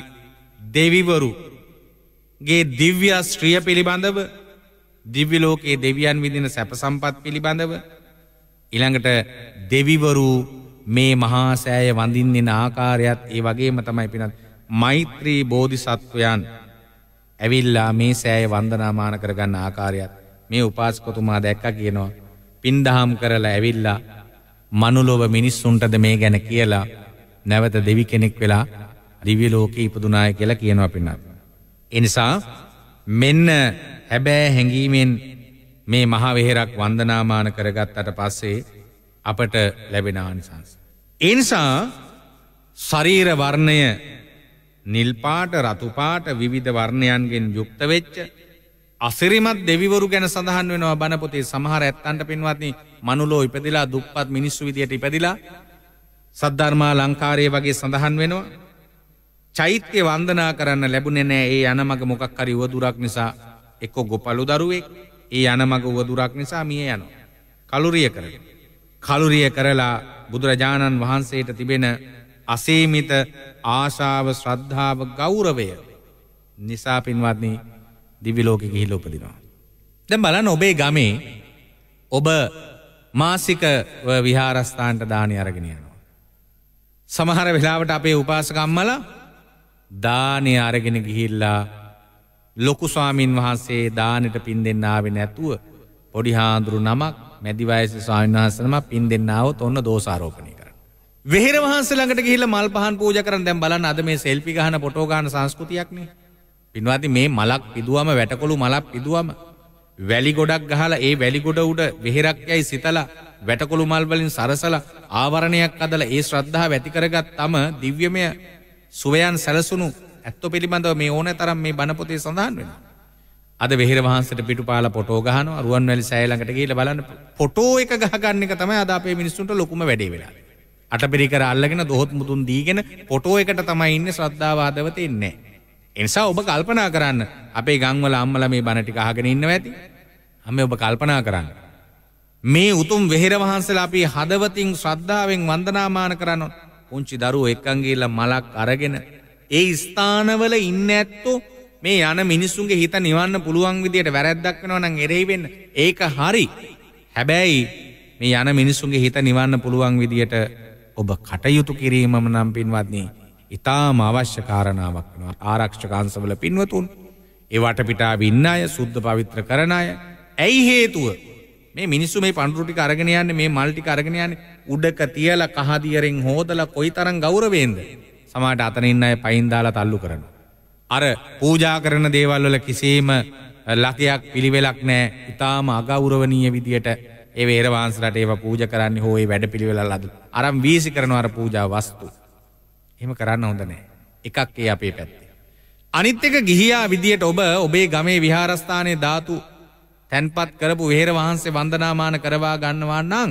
දෙවිවරුගේ දිව්‍ය ශ්‍රිය පිළිබඳව දිව්‍ය ලෝකයේ දෙවියන් විඳින සැප සම්පත් පිළිබඳව ඊළඟට දෙවිවරු මේ මහා සෑය වඳින්න ආකාරයත් ඒ වගේම තමයි පින්වත් මෛත්‍රී බෝධිසත්වයන් ඇවිල්ලා මේ සෑය වන්දනාමාන කරගන්න ආකාරයත් මේ උපාසකතුමා දැක්කා කියනවා. පින්දහම් කරලා ඇවිල්ලා මනුලොව මිනිස්සුන්ටද මේ ගැන කියලා නැවත දෙවි කෙනෙක් වෙලා දිව්‍ය ලෝකේ ඉපදුනාය කියලා කියනවා පින්වත්. ඒ නිසා මෙන්න හැබෑ හැඟීමෙන් මේ මහා වෙහෙරක් වන්දනාමාන කරගත්තට පස්සේ අපට ලැබෙන ආනිසංස. ඒ නිසා ශරීර වර්ණය නිල් පාට රතු පාට විවිධ වර්ණයන්ගෙන් යුක්ත වෙච්ච අසිරිමත් දෙවිවරු ගැන සඳහන් වෙනවා බණ පොතේ. සමහර ඇත්තන්ට පින්වත්නි මනුලෝ ඉපදිලා දුප්පත් මිනිස්සු විදියට ඉපදිලා සද්ධර්මා ලංකාරයේ වගේ සඳහන් වෙනවා. චෛත්‍ය වන්දනා කරන්න ලැබුණේ නැහැ. ඒ යන මග මොකක් හරි උවදුරක් නිසා එක්ක ගොපලු දරුවෙක් ඒ යන මග උවදුරක් නිසා මිය යනවා. කලුරිය කරගෙන. කලුරිය කරලා බුදුරජාණන් වහන්සේට තිබෙන අසීමිත ආශාව ශ්‍රද්ධාව ගෞරවය නිසා පින්වත්නි දිව්‍ය ලෝකෙ ගිහිල්ලා උපදිනවා. දැන් බලන්න ඔබේ ගමේ ඔබ මාසික විහාරස්ථානට දානි අරගෙන යනවා. සමහර වෙලාවට අපේ උපාසක අම්මලා දානි අරගෙන ගිහිල්ලා ලොකු ස්වාමින් වහන්සේ දානෙට පින් දෙන්න ආවේ නැතුව පොඩි හාඳුරු නමක් මැදි වයසේ ස්වාමීන් වහන්සේ නමක් පින් දෙන්න આવොත් ඔන්න දෝෂාරෝපණය කරනවා. වෙහෙර වහන්සේ ළඟට ගිහිල්ලා මල් පහන් පූජා කරන දැන් බලන්න අද මේ සෙල්ෆි ගහන ෆොටෝ ගන්න සංස්කෘතියක් නේ. පින්වත්නි මේ මලක් පිදුවම වැටකොළු මලක් පිදුවම වැලි ගොඩක් ගහලා ඒ වැලි ගොඩ උඩ වෙහෙරක් යයි සිතලා වැටකොළු මල් වලින් සරසලා ආවරණයක් අදලා ඒ ශ්‍රද්ධාව ඇති කරගත්තම දිව්‍යමය සුවයන් සැලසුණු ඇත්තෝ පිළිබඳව මේ ඕනෑ තරම් මේ බණ පොතේ සඳහන් වෙනවා. අද වෙහෙර වහන්සේට පිටුපාලා ෆොටෝ ගහනවා රුවන්වැලි සෑය ළඟට ගිහිල්ලා බලන්න ෆොටෝ එක ගහ ගන්න එක තමයි අද අපේ මිනිස්සුන්ට ලොකුම වැඩේ වෙලා. අටපිරිකර අල්ලගෙන දොහොත් මුතුන් දීගෙන ෆොටෝ එකට තමයි ඉන්නේ ශ්‍රද්ධාව හදවතේ ඉන්නේ. ඒ නිසා ඔබ කල්පනා කරන්න අපේ ගම්වල අම්මලා මේ බණ ටික අහගෙන ඉන්නවා ඇති. අම්මේ ඔබ කල්පනා කරන්න. මේ උතුම් වෙහෙර වහන්සේලා අපි හදවතින් ශ්‍රද්ධාවෙන් වන්දනාමාන කරනවා. පුංචි දරුවෝ එක්කන් ගිහිල්ලා මලක් අරගෙන ඒ ස්ථානවල ඉන්නේ ඇත්තෝ මේ යන මිනිස්සුන්ගේ හිත නිවන්න පුළුවන් විදියට වැරැද්දක් වෙනවා නම් එරෙහි වෙන්න. ඒක හරි. හැබැයි මේ යන මිනිස්සුන්ගේ හිත නිවන්න පුළුවන් විදියට ඔබ කටයුතු කිරීමම නම් පින්වත්නි ඉතාම අවශ්‍ය කාරණාවක් වෙනවා. ආරක්ෂක අංශවල පින්වතුන් ඒ වටපිටාවේ ඉන්න අය සුද්ධ පවිත්‍ර කරන අය ඇයි හේතුව මේ මිනිස්සු මේ පඳුරු ටික අරගෙන යන්නේ මේ මල් ටික අරගෙන යන්නේ උඩක තියලා කහදියරෙන් හොදලා කොයිතරම් ගෞරවයෙන්ද සමහරට අතන ඉන්න අය පයින් දාලා තල්ලු කරනවා. අර පූජා කරන දේවල් වල කිසිම ලකයක් පිළිවෙලක් නැහැ. ඉතාම අගෞරවනීය විදියට ඒ වෙහෙර වහන්සේලාට ඒව පූජා කරන්නේ හෝ ඒ වැඩ පිළිවෙලල් අද අරන් වීසි කරනවා අර පූජා වස්තු. එහෙම කරන්න හොඳ නැහැ. එකක් ඒ අපේ පැත්තේ. අනිත් එක ගිහියා විදියට ඔබ ඔබේ ගමේ විහාරස්ථානයේ ධාතු තැන්පත් කරපු වෙහෙර වහන්සේ වන්දනාමාන කරවා ගන්නවා නම්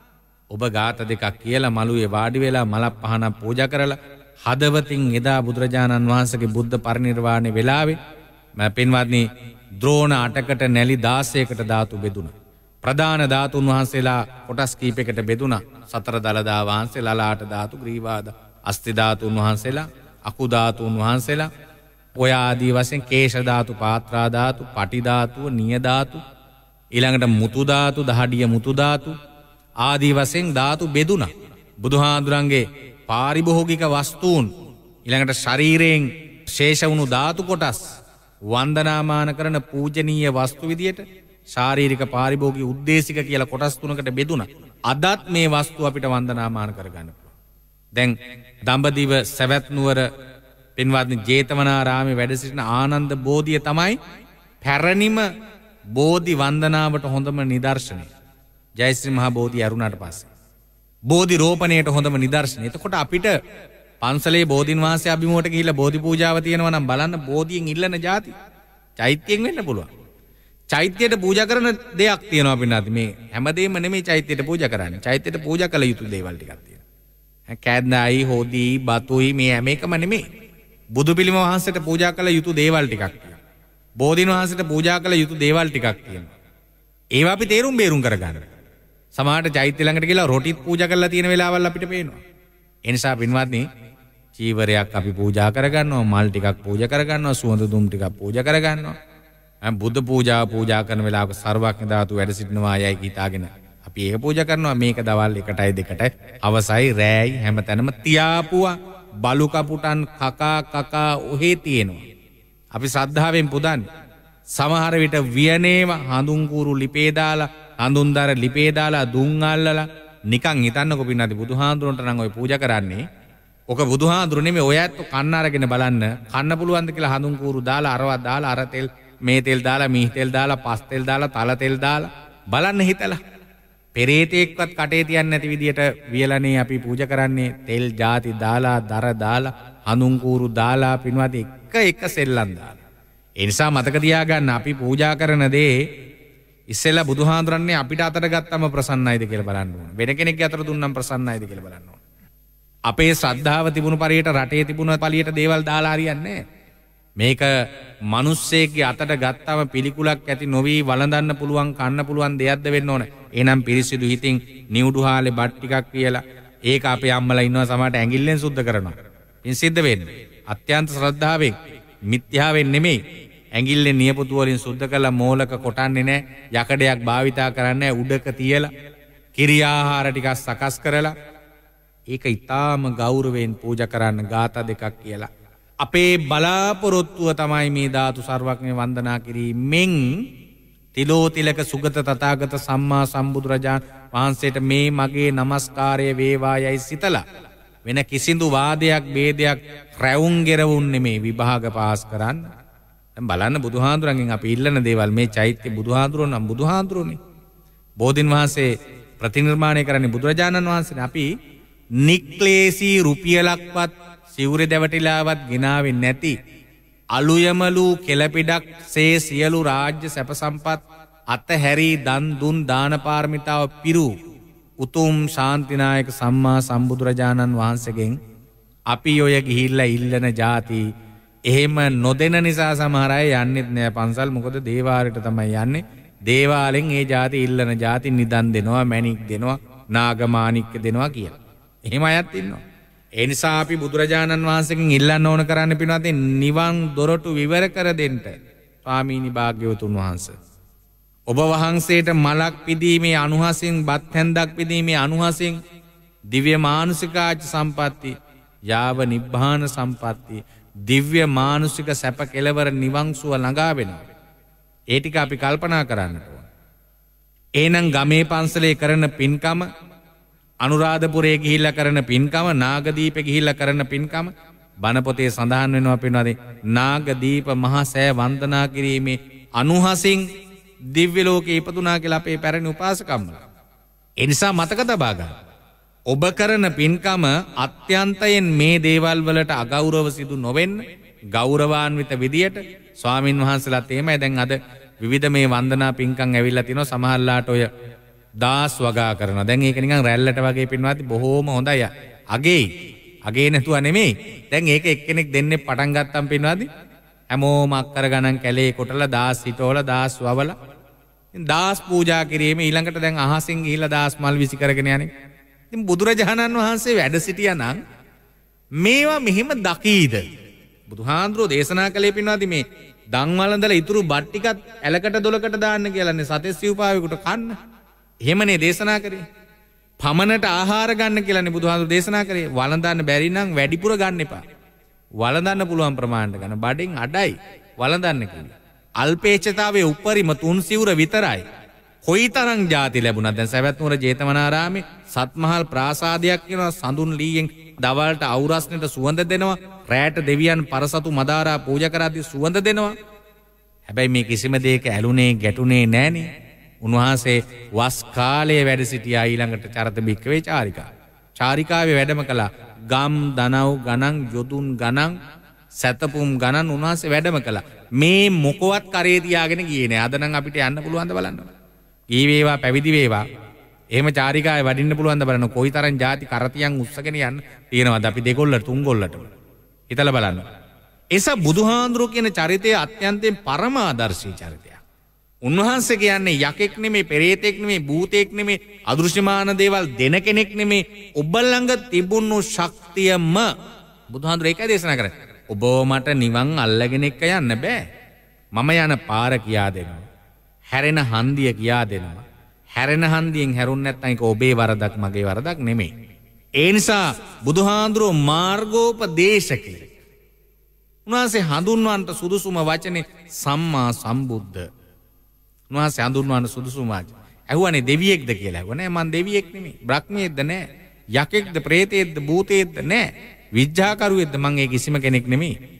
ඔබ ගාත දෙකක් කියලා මළුවේ වාඩි වෙලා මලක් පහනක් පූජා කරලා හදවතින් එදා බුදුරජාණන් වහන්සේගේ බුද්ධ පරිනිර්වාණය වෙලාවේ මම පින්වත්නි ද්‍රෝණ අටකට නැලි දාසයකට ධාතු බෙදුණා. ප්‍රධාන ධාතුන් වහන්සේලා කොටස් කීපයකට බෙදුණා. සතර දළදා වහන්සේ ලලාට ධාතු ග්‍රීවාද අස්ති ධාතුන් වහන්සේලා අකු ධාතුන් වහන්සේලා ඔය ආදී වශයෙන් කේශ ධාතු පාත්‍රා ධාතු පටි ධාතුව නිය ධාතු ඊළඟට මුතු ධාතු දහඩිය මුතු ධාතු ආදී වශයෙන් ධාතු බෙදුණා. බුදුහාඳුරන්ගේ පාරිභෝගික වස්තුන් ඊළඟට ශරීරයෙන් ශේෂ වුණු ධාතු කොටස් වන්දනාමාන කරන පූජනීය වස්තු විදියට ශාරීරික පාරිභෝගික උද්දේශික කියලා කොටස් තුනකට බෙදුණා. අදත් මේ වස්තු අපිට වන්දනාමාන කරගන්න පුළුවන්. දැන් දඹදිව සවැත් නුවර පින්වත්නි ජේතවනාරාමේ වැඩ සිටින ආනන්ද බෝධිය තමයි පැරණිම බෝධි වන්දනාවට හොඳම නිදර්ශනය. ජයශ්‍රී මහා බෝධිය අරුණාට පස්සේ බෝධි රෝපණයට හොඳම නිදර්ශනය. එතකොට අපිට පන්සලේ බෝධින් වහන්සේ අභිමුවට ගිහිල්ලා බෝධි පූජාව තියෙනවා නම් බලන්න බෝධියෙන් ඉල්ලන જાති චෛත්‍යයෙන් වෙන්න පුළුවන්. චෛත්‍යයට පූජා කරන දෙයක් තියෙනවා පින්නාති. මේ හැමදේම නෙමෙයි චෛත්‍යයට පූජා කරන්නේ. චෛත්‍යයට පූජා කළ යුතු දේවල් ටිකක් තියෙනවා. කෑදනයි හොදි බතුයි මේ හැම එකම නෙමෙයි. බුදු පිළිම වහන්සේට පූජා කළ යුතු දේවල් ටිකක් තියෙනවා. බෝධින් වහන්සේට පූජා කළ යුතු දේවල් ටිකක් තියෙනවා. ඒවා අපි තේරුම් බේරුම් කරගන්න. සමහරට චෛත්‍ය ළඟට ගිහලා රොටිත් පූජා කරලා තියෙන වෙලාවල් අපිට පේනවා. ඒ නිසා පින්වත්නි චීවරයක් අපි පූජා කරගන්නවා, මල් ටිකක් පූජා කරගන්නවා, සුවඳ දුම් ටිකක් පූජා කරගන්නවා. බුද්ධ පූජාව පූජා කරන වෙලාවක සර්වඥ ධාතු වැඩ සිටිනවා යයි හිතාගෙන අපි ඒක පූජා කරනවා. මේක දවල් එකටයි දෙකටයි අවසයි රෑයි හැමතැනම තියාපුවා බලු කපුටන් කකා කකා ඔහේ තියෙනවා. අපි ශ්‍රද්ධාවෙන් පුදන්නේ. සමහර විට වියනේම හඳුන් කූරු ලිපේ දාලා හඳුන්දර ලිපේ දාලා දුන් අල්ලලා නිකන් හිතන්නකො පින්නදී බුදුහාඳුරන්ට නම් ඔය පූජා කරන්නේ. ඔක බුදුහාඳුරු නෙමෙයි ඔය ඇත්ත කන්න අරගෙන බලන්න කන්න පුළුවන්ද කියලා හඳුන් කූරු දාලා අරවත් දාලා අර තෙල් මේ තෙල් දාලා මී තෙල් දාලා පස් තෙල් දාලා තල තෙල් දාලා බලන්න හිතලා පෙරේතෙක්වත් කටේ තියන්නේ නැති විදියට වියලනේ අපි පූජා කරන්නේ තෙල් ಜಾති දාලා දර දාලා හඳුන් කූරු දාලා පින්වත් එක එක සෙල්ලම් දාලා. ඒ නිසා මතක තියාගන්න අපි පූජා කරන දේ ඉස්සෙල්ලා බුදුහාඳුරන්නේ අපිට අතට ගත්තම ප්‍රසන්නයිද කියලා බලන්න ඕන. වෙන කෙනෙක්ගේ අතට දුන්නම් ප්‍රසන්නයිද කියලා බලන්න ඕන. අපේ ශ්‍රද්ධාව තිබුණු පරියට රටේ තිබුණු පළියට දේවල් දාලා හරියන්නේ නැහැ. මේක මිනිස්සෙක්ගේ අතට ගත්තම පිළිකුලක් ඇති නොවි වළඳන්න පුළුවන් කන්න පුළුවන් දෙයක්ද වෙන්න ඕන. එහෙනම් පිරිසිදු හිතින් නිවුඩු හාලේ බත් ටිකක් කියලා ඒක අපේ අම්මලා ඉන්නවා සමහරට ඇඟිල්ලෙන් සුද්ධ කරනවා. ඉන් සිද්ධ වෙන්නේ අත්‍යන්ත ශ්‍රද්ධාවෙන් මිත්‍යාවෙන් නෙමෙයි. ඇඟිල්ලෙන් නියපොතු වලින් සුද්ධ කළා මෝලක කොටන්නේ නැහැ. යකඩයක් භාවිතා කරන්නේ නැහැ. උඩක තියලා කිරි ආහාර ටිකක් සකස් කරලා ඒක ඊටාම ගෞරවයෙන් පූජා කරන්න ගාථා දෙකක් කියලා. අපේ බලාපොරොත්තුව තමයි මේ ධාතු සර්වඥ වන්දනා කිරීමෙන් තිලෝ තිලක සුගත තථාගත සම්මා සම්බුදුරජාණන් වහන්සේට මේ මගේ নমස්කාරය වේවා යයි සිතලා වෙන කිසිදු වාදයක් ભેදයක් රැවුම් ගෙරවුම් නෙමේ විභාග පාස් කරන්න. දැන් බලන්න බුදුහාඳුරන්ගෙන් අපි ඉල්ලන දේවල් මේ චෛත්‍ය බුදුහාඳුරෝ නම් බුදුහාඳුරෝනේ. බෝධින් වහන්සේ ප්‍රතිනිර්මාණය කරන්නේ බුදුරජාණන් වහන්සේනේ. අපි නික්ලේශී රුපියලක්වත් සිවුරේ දැවටිලාවත් ගෙනාවේ නැති අලුයමලු කෙලපිඩක් සේ සියලු රාජ්‍ය සැප සම්පත් අතහැරී දන් දුන් දාන පාරමිතාව පිරු උතුම් ශාන්තිනායක සම්මා සම්බුදුරජාණන් වහන්සේගෙන් අපි ඔය ගිහිල්ලා ඉල්ලන જાති එහෙම නොදෙන නිසා සමහර අය යන්නෙත් නෑ පන්සල්. මොකද දේවාලයට තමයි යන්නේ. දේවාලෙන් ඒ જાති ඉල්ලන જાති නිදන් දෙනවා මැණික් දෙනවා නාගමාණික්ක දෙනවා කියලා. එහෙම අයත් ඉන්නවා. ඒ නිසා අපි බුදුරජාණන් වහන්සේගෙන් ඉල්ලන්න ඕන කරන්න පිනවද නිවන් දොරටු විවර කර දෙන්න. ස්වාමීනි භාග්‍යවතුන් වහන්සේ ඔබ වහන්සේට මලක් පිදීමේ අනුහසින් බත් හැන්දක් පිදීමේ අනුහසින් දිව්‍ය මානුෂිකාච සම්පatti යාව නිබ්බාන සම්පatti දිව්‍ය මානුෂික සැප කෙලවර නිවන් සුව ළඟා වෙනවා. ඒ ටික අපි කල්පනා කරන්න ඕන. එහෙනම් ගමේ පන්සලේ කරන පින්කම අනුරාධපුරයේ ගිහිල්ලා කරන පින්කම නාගදීපේ ගිහිල්ලා කරන පින්කම බණ පොතේ සඳහන් වෙනවා පින්වද නාගදීප මහා සෑ වන්දනා කිරීමේ අනුහසින් දිව්‍ය ලෝකේ ඉපදුනා කියලා අපේ පැරණි උපාසකම්මලා. ඒ නිසා මතක තබා ගන්න. ඔබ කරන පින්කම අත්‍යන්තයෙන් මේ දේවල් වලට අගෞරව සිදු නොවෙන්න ගෞරවාන්විත විදියට ස්වාමින් වහන්සේලාත් එහෙමයි. දැන් අද විවිධ මේ වන්දනා පින්කම් ඇවිල්ලා තිනවා සමහරලාට ඔය දාස් වගා කරනවා. දැන් ඒක නිකන් රැල්ලට වගේ පින්වත් බොහෝම හොඳයි. අගේ අගේ නැතුව නෙමෙයි. දැන් ඒක එක්කෙනෙක් දෙන්නේ පටන් ගත්තම් පින්වත් හැමෝම අක්කර ගණන් කැලේ කොටලා දාස් හිටවල දාස් වවලා දාස් පූජා කිරීම ඊළඟට දැන් අහසින් ගිහිල්ලා දාස් මල් විසි කරගෙන යන්නේ. ඉතින් බුදුරජාණන් වහන්සේ වැඩ සිටියා නම් මේවා මෙහෙම දකීද? බුදුහාඳුරෝ දේශනා කළේ පින්වත් මේ දන් වළඳලා ඉතුරු බත් ටිකත් ඇලකට දොලකට දාන්න කියලානේ සතෙස් සිව්පාවෙකුට කන්න. එහෙමනේ දේශනා කරේ. පමණට ආහාර ගන්න කියලානේ බුදුහාඳුරෝ දේශනා කරේ. වළඳන්න බැරි නම් වැඩිපුර ගන්න එපා. වළඳන්න පුළුවන් ප්‍රමාණයට ගන්න. බඩෙන් අඩයි වළඳන්න කියන්නේ. අල්පේච්ඡතාවයේ උපරිම තුන් සිවුර විතරයි. කොයිතරම් ಜಾති ලැබුණත් දැන් සවැත් නුවර ජේතවනාරාමේ සත්මහල් ප්‍රාසාදයක් වෙනවා. සඳුන් ලීයෙන් දවල්ට අවුරස්නෙට සුවඳ දෙනවා. රැට දෙවියන් පරසතු මදාරා පූජා කරද්දී සුවඳ දෙනවා. හැබැයි මේ කිසිම දෙයක ඇලුනේ ගැටුනේ නැහනේ. උන්වහන්සේ වස් කාලයේ වැඩ සිටියා ඊළඟට චරත බික්කවේ චාරිකා. චාරිකාවේ වැඩම කළා. ගම් දනව් ගණන් යොදුන් ගණන් සතපුම් ගණන් උන්වහන්සේ වැඩම කළා. මේ මොකවත් කරේ තියාගෙන ගියේ නෑ. අද නම් අපිට යන්න පුළුවන් ද බලන්න. ඊ වේවා පැවිදි වේවා. එහෙම චාරිකාවේ වඩින්න පුළුවන් ද බලන්න. කොයිතරම් ಜಾති කරතියන් උස්සගෙන යන්න තියෙනවද අපි දෙකොල්ලට තුන්කොල්ලට. හිතලා බලන්න. එසා බුදුහාඳුරෝ කියන චරිතය අත්‍යන්තයෙන් පරමාදර්ශී චරිතයක්. උන්වහන්සේ කියන්නේ යකෙක් නෙමේ, පෙරේතෙක් නෙමේ, භූතෙක් නෙමේ, අදෘශ්‍යමාන දේවල් දෙන කෙනෙක් නෙමේ. ඔබ ළඟ තිබුණු ශක්තියම බුදුහාඳුරෝ ඒකයි දේශනා කරන්නේ. ඔබ මට නිවන් අල්ලගෙන එක්ක යන්න බෑ. මම යන පාර කියා දෙනවා. හැරෙන හන්දිය කියා දෙනවා. හැරෙන හන්දියෙන් හැරුණ නැත්නම් ඒක ඔබේ වරදක් මගේ වරදක් නෙමෙයි. ඒ නිසා බුදුහාඳුරෝ මාර්ගෝපදේශකේ. උන්වහන්සේ හඳුන්වන්නට සුදුසුම වචනේ සම්මා සම්බුද්ධ. උන්වහන්සේ හඳුන්වන්න සුදුසුම වචනේ. ඇහුවනේ දෙවියෙක්ද කියලා. ඇහුවා නෑ මං දෙවියෙක් නෙමෙයි. බ්‍රහ්මියෙක්ද නෑ. යකෙක්ද ප්‍රේතයෙක්ද භූතයෙක්ද නෑ. විඥාකරුවෙක්ද මං ඒ කිසිම කෙනෙක් නෙමෙයි.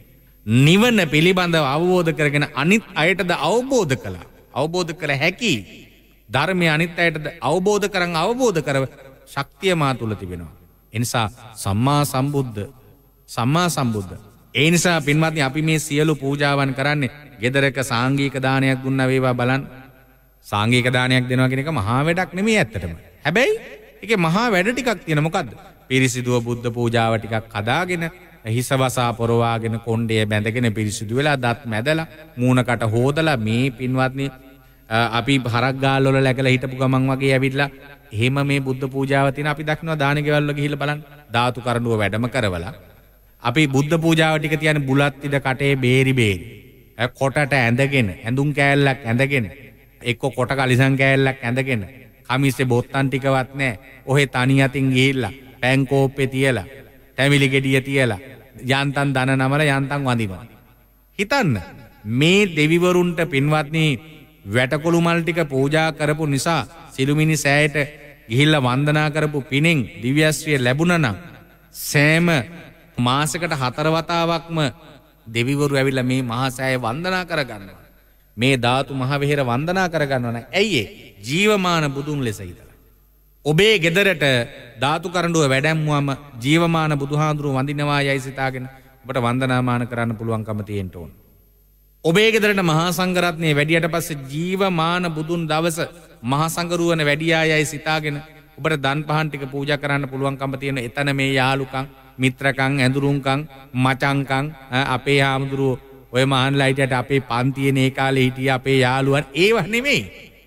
නිවන පිළිබඳව අවබෝධ කරගෙන අනිත් අයටද අවබෝධ කළා. අවබෝධ කළ හැකි ධර්මය අනිත් අයටද අවබෝධ කරන් අවබෝධ කරව ශක්තිය මා තුළ තිබෙනවා. එනිසා සම්මා සම්බුද්ධ සම්මා සම්බුද්ධ. ඒ නිසා පින්වත්නි අපි මේ සියලු පූජාවන් කරන්නේ ගෙදරක සාංගික දානයක් දුන්නා වේවා බලන්න. සාංගික දානයක් දෙනවා කියන එක මහා වැඩක් නෙමෙයි ඇත්තටම. හැබැයි ඒකේ මහා වැඩ ටිකක් තියෙන මොකද්ද? පිරිසිදුව බුද්ධ පූජාව ටිකක් හදාගෙන හිස වසා පොරවාගෙන කොණ්ඩය බැඳගෙන පිරිසිදු වෙලා දත් මැදලා මූණකට හොදලා මේ පින්වත්නි අපි හරක් ගාල් වල läගලා හිටපු ගමන් වගේ ඇවිල්ලා එහෙම මේ බුද්ධ පූජාව තියෙන අපි දක්නවා දාන ගෙවල් වල ගිහිල්ලා බලන්න ධාතු කරඬුව වැඩම කරවලා අපි බුද්ධ පූජාව ටික තියන්නේ බුලත් ඉද කටේ බේරි බේරි කොටට ඇඳගෙන ඇඳුම් කෑල්ලක් ඇඳගෙන එක්ක කොට කලිසම් කෑල්ලක් ඇඳගෙන කමිස්සේ බොත්තම් ටිකවත් නැහැ ඔහෙ තනි අතින් ගිහිල්ලා පෑන් කෝප්පේ තියලා තැවිලි ගෙඩිය තියලා යන්තම් දන නමල යන්තම් වඳිනවා. හිතන්න මේ දෙවිවරුන්ට පින්වත්නි වැටකොළු මල් ටික පූජා කරපු නිසා සිළුමිණි සෑයට ගිහිල්ලා වන්දනා කරපු පිනෙන් දිව්‍යශ්‍රිය ලැබුණා නම් සෑම මාසයකට හතර වතාවක්ම දෙවිවරු ඇවිල්ලා මේ මහා සෑය වන්දනා කරගන්නවා. මේ ධාතු මහ විහෙර වන්දනා කරගන්නවා නම් ඇයි ඒ ජීවමාන බුදුන් ලෙස ඉඳලා ඔබේ ගෙදරට ධාතු කරඬුව වැඩැම්මුවම ජීවමාන බුදුහාඳුරුව වඳිනවා යයි සිතාගෙන ඔබට වන්දනාමාන කරන්න පුළුවන්කම තියෙන්න ඕන. ඔබේ ගෙදරට මහා සංඝරත්නය වැඩියට පස්සේ ජීවමාන බුදුන් දවස මහා සංඝරුවන වැඩියා යයි සිතාගෙන ඔබට දන් පහන් ටික පූජා කරන්න පුළුවන්කම තියෙන එතන මේ යාළුකම් මිත්‍රකම් ඇඳුරුම්කම් මචංකම් අපේ හාමුදුරුවෝ ඔය මහන්ලා හිටියට අපේ පන්තියේ මේ කාලේ හිටිය අපේ යාළුවන් ඒව නෙමෙයි.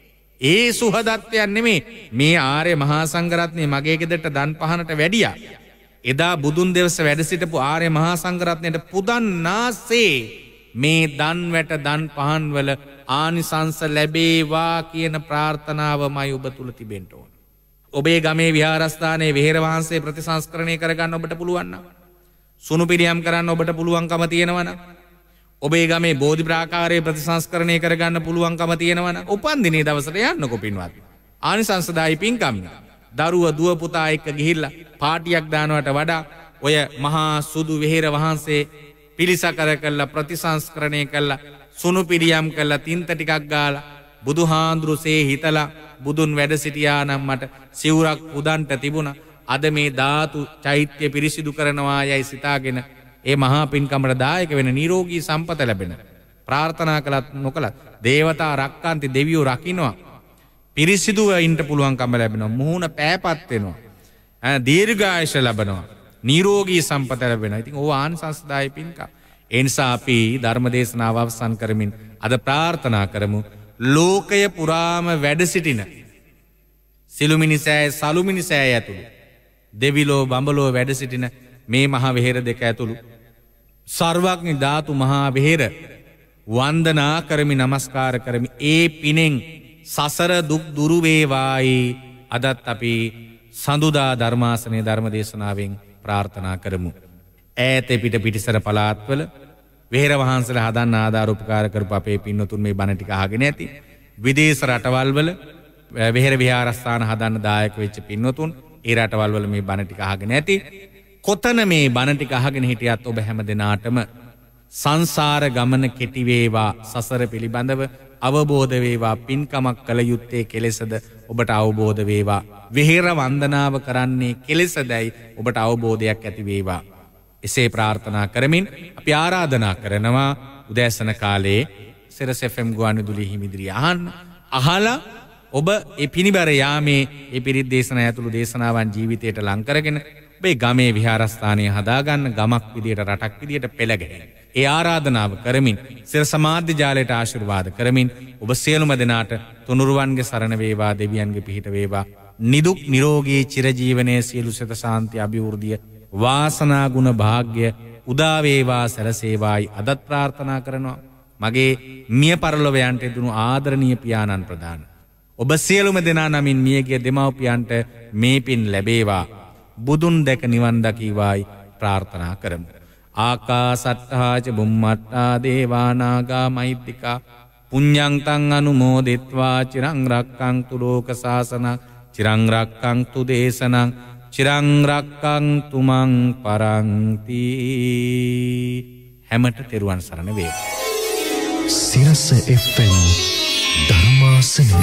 ඒ සුහදත්වයන් නෙමේ මේ ආර්ය මහා සංඝරත්නය මගේ ගෙදරට දන් පහනට වැඩියා. එදා බුදුන් දෙවස වැඩ සිටපු ආර්ය මහා සංඝරත්නයට පුදන්නාසේ මේ දන් වැට දන් පහන් වල ආනිසංස ලැබේවා කියන ප්‍රාර්ථනාවමයි ඔබ තුල තිබෙන්න ඕන. ඔබේ ගමේ විහාරස්ථානයේ වෙහෙර වහන්සේ ප්‍රතිසංස්කරණය කරගන්න ඔබට පුළුවන් නම් සුණු පිරියම් කරන්න ඔබට පුළුවන්කම තියෙනවා නම් ඔබේ ගමේ බෝධි ප්‍රාකාරයේ ප්‍රතිසංස්කරණය කරගන්න පුළුවන්කම තියෙනවා නම් උපන් දිනේ දවසට යන්නකො පින්වත්. ආනිසංසදායි පින්කම්. දරුව දුව පුතා එක්ක ගිහිල්ලා පාටියක් දානවට වඩා ඔය මහා සුදු වෙහෙර වහන්සේ පිළිසකර කළා ප්‍රතිසංස්කරණය කළා සුණු පිරියම් කළා තින්ත ටිකක් ගාලා බුදුහාඳුරුසේ හිතලා බුදුන් වැඩ සිටියා නම් මට සිවුරක් පුදන්ට තිබුණා. අද මේ ධාතු චෛත්‍ය පිරිසිදු කරනවා යයි සිතාගෙන ඒ මහා පින්කමට දායක වෙන නිරෝගී සම්පත ලැබෙන ප්‍රාර්ථනා කළත් නොකළත් දේවතා රක්කාන්ති දෙවියෝ රකින්නවා පිරිසිදුව ඉන්න පුළුවන්කම ලැබෙනවා මුහුණ පෑපත් වෙනවා දීර්ඝායුෂ ලැබෙනවා නිරෝගී සම්පත ලැබෙනවා. ඉතින් ඕව ආනිසංසදායි පින්කම්. ඒ නිසා අපි ධර්ම දේශනාව අවසන් කරමින් අද ප්‍රාර්ථනා කරමු ලෝකය පුරාම වැඩ සිටින සිළුමිණි සෑය සලුමිණි සෑය ඇතුළු දෙවිලෝ බඹලෝ වැඩ සිටින මේ මහා විහෙර දෙක ඇතුළු සර්වඥ ධාතු මහා විහෙර වන්දනා කරමි නමස්කාර කරමි ඒ පිනෙන් සසර දුක් දුරු වේවායි අදත් අපි සඳුදා ධර්මාසනයේ ධර්ම දේශනාවෙන් ප්‍රාර්ථනා කරමු. ඈත පිට පිටිසර පළාත්වල වෙහෙර වහන්සේලා හදන්න ආධාර උපකාර කරපු අපේ පින්නතුන් මේ බණ ටික අහගෙන ඇති. විදේශ රටවල් වල වෙහෙර විහාරස්ථාන හදන්න දායක වෙච්ච පින්නතුන් ඒ රටවල් වල මේ බණ ටික අහගෙන ඇති. කොතන මේ බණ ටික අහගෙන හිටියත් ඔබ හැම දිනාටම සංසාර ගමන කෙටි වේවා සසර පිළිබඳව අවබෝධ වේවා පින්කමක් කළ යුත්තේ කෙලෙසද ඔබට අවබෝධ වේවා විහෙර වන්දනාව කරන්නේ කෙලෙසදයි ඔබට අවබෝධයක් ඇති වේවා. එසේ ප්‍රාර්ථනා කරමින් අපි ආරාධනා කරනවා උදෑසන කාලයේ සිරස් එෆ් එම් ගුවන්විදුලි හිමිදිරිය අහන්න අහලා ඔබ ඒ පිනිබර යාමේ ඒ පිරිත් දේශනා ඇතුළු දේශනාවන් ජීවිතයට ලං කරගෙන ඔබේ ගමේ විහාරස්ථානය හදාගන්න ගමක් විදියට රටක් විදියට පෙළගැහෙන. ඒ ආරාධනාව කරමින් සිර සමාධ්‍ය ජාලයට ආශිර්වාද කරමින් ඔබ සියලුම දෙනාට තුනුරුවන්ගේ සරණ වේවා දෙවියන්ගේ පිහිට වේවා නිදුක් නිරෝගී චිරජීවනයේ සියලු සිත සාන්ති අභිවෘද්ධිය වාසනා ගුණ භාග්‍ය උදා වේවා සැලසේවායි අදත් ප්‍රාර්ථනා කරනවා. මගේ මිය පරලොව යන්ට දුණු ආදරණීය පියාණන් ප්‍රදාන ඔබ සියලුම දෙනා නමින් මියගිය දෙමව්පියන්ට මේ පින් ලැබේවා. බුදුන් දැක නිවන් දකීවායි ප්‍රාර්ථනා කරමු. ආකාසට්ඨා ච බුම්මට්ඨා දේවා නාග මහිද්దికා පුඤ්ඤං තං අනුමෝදිත්වා චිරං රක්ඛන්තු ලෝක සාසනං චිරං රක්ඛන්තු දේශනං චිරං රක්ඛන්තු මං පරන්ති. හැමට තෙරුවන් සරණ වේවා. සිරස එෆ් එම් ධර්මාසනය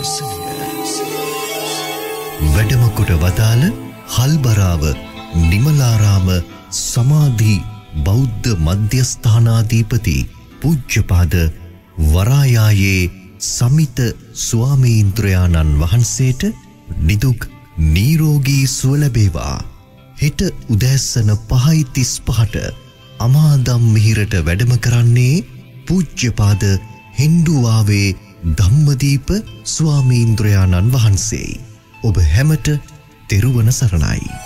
වැඩම කොට වදාළ හල්බරාව නිමලාරාම සමාධි බෞද්ධ මධ්‍යස්ථානාධිපති පූජ්‍යපාද වරායායේ සමිත ස්වාමීන්ද්‍රයාණන් වහන්සේට නිදුක් නිරෝගී සුව ලැබේවා. හෙට උදෑසන පහයි තිස් පහට අමාදම් මිහිරට වැඩම කරන්නේ පූජ්‍යපාද හෙන්ඩුවාවේ ධම්මදීප ස්වාමීන්ද්‍රයාණන් වහන්සේ. ඔබ හැමට තෙරුවන සරණයි.